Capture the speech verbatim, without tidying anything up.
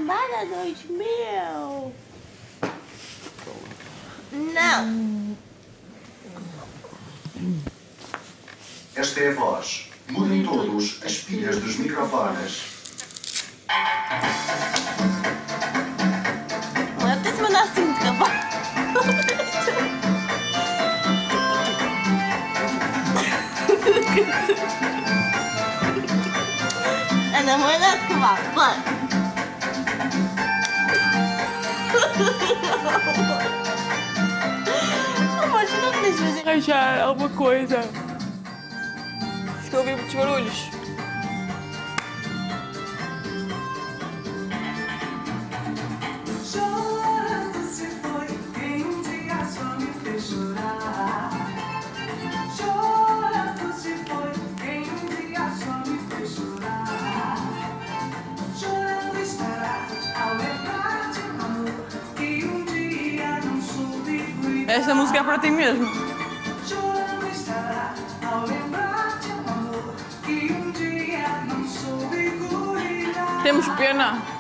Lambada dois mil. Não. Esta é a voz. Mudem todos as pilhas dos microfones. Até se mandar assim de cavalo. Ana, não é nada de cavalo. Vai. Amor, tu não podes fazer Arranjar alguma coisa. Acho que eu ouvi muitos barulhos. Chorando se foi quem um dia só me fez chorar. Chorando se foi quem um dia só me fez chorar. Chorando estará ao lembrar de um amor que um dia não soube cuidar. Esta música é para ti mesmo. Chorando estará ao lembrar de um amor que um dia não soube cuidar. Temos pena.